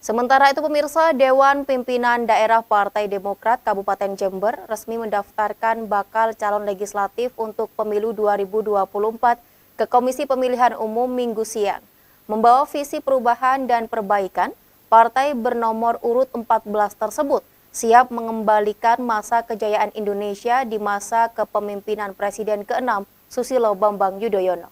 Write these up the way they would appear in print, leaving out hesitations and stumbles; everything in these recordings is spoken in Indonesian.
Sementara itu pemirsa, Dewan Pimpinan Daerah Partai Demokrat Kabupaten Jember resmi mendaftarkan bakal calon legislatif untuk pemilu 2024 ke Komisi Pemilihan Umum Minggu siang. Membawa visi perubahan dan perbaikan, partai bernomor urut 14 tersebut siap mengembalikan masa kejayaan Indonesia di masa kepemimpinan Presiden ke-6 Susilo Bambang Yudhoyono.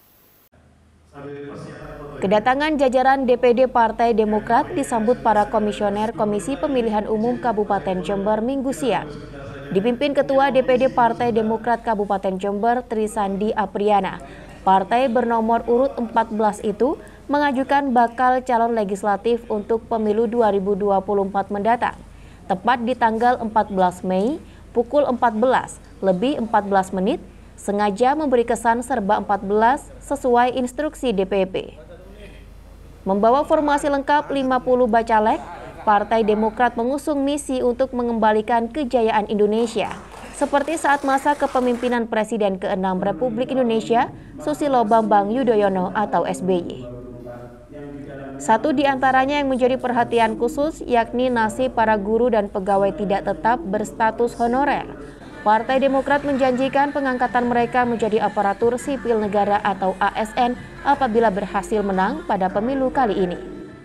Kedatangan jajaran DPD Partai Demokrat disambut para komisioner Komisi Pemilihan Umum Kabupaten Jember Minggu siang. Dipimpin Ketua DPD Partai Demokrat Kabupaten Jember Trisandi Apriana, partai bernomor urut 14 itu mengajukan bakal calon legislatif untuk pemilu 2024 mendatang. Tepat di tanggal 14 Mei pukul 14:14 sengaja memberi kesan serba 14 sesuai instruksi DPP. Membawa formasi lengkap 50 bacalek, Partai Demokrat mengusung misi untuk mengembalikan kejayaan Indonesia, seperti saat masa kepemimpinan Presiden ke-6 Republik Indonesia, Susilo Bambang Yudhoyono atau SBY. Satu di antaranya yang menjadi perhatian khusus yakni nasib para guru dan pegawai tidak tetap berstatus honorer. Partai Demokrat menjanjikan pengangkatan mereka menjadi aparatur sipil negara atau ASN apabila berhasil menang pada pemilu kali ini.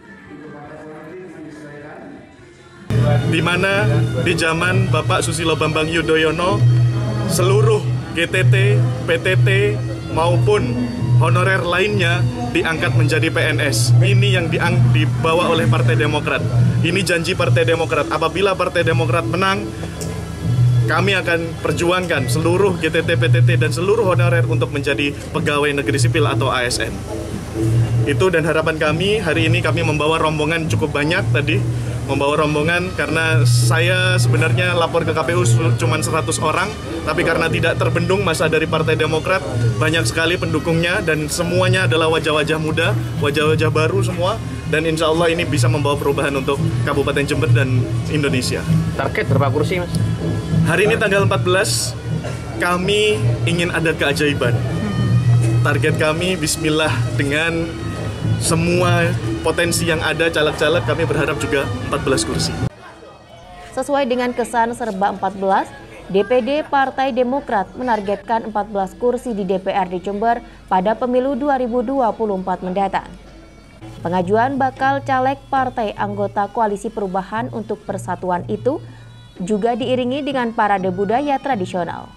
Di mana di zaman Bapak Susilo Bambang Yudhoyono, seluruh GTT, PTT maupun honorer lainnya diangkat menjadi PNS. Ini yang dibawa oleh Partai Demokrat. Ini janji Partai Demokrat. Apabila Partai Demokrat menang, kami akan perjuangkan seluruh GTT, PTT, dan seluruh honorer untuk menjadi pegawai negeri sipil atau ASN. Itu dan harapan kami, hari ini kami membawa rombongan cukup banyak tadi. Membawa rombongan karena saya sebenarnya lapor ke KPU cuma 100 orang, tapi karena tidak terbendung masa dari Partai Demokrat, banyak sekali pendukungnya dan semuanya adalah wajah-wajah muda, wajah-wajah baru semua. Dan insya Allah ini bisa membawa perubahan untuk Kabupaten Jember dan Indonesia. Target berapa kursi, Mas? Hari ini tanggal 14, kami ingin ada keajaiban. Target kami, bismillah, dengan semua potensi yang ada, caleg-caleg, kami berharap juga 14 kursi. Sesuai dengan kesan serba 14, DPD Partai Demokrat menargetkan 14 kursi di DPRD Jember pada pemilu 2024 mendatang. Pengajuan bakal caleg partai anggota Koalisi Perubahan untuk Persatuan itu juga diiringi dengan parade budaya tradisional.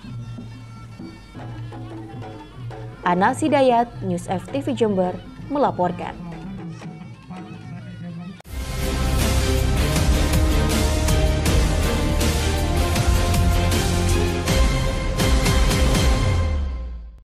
Ana Sidayat, News FTV Jember, melaporkan.